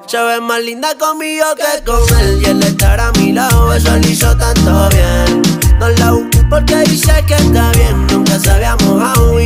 Se ve más linda conmigo que con él. Y el estar a mi lado, eso le hizo tanto bien. No la busqué porque dice que está bien. Nunca sabíamos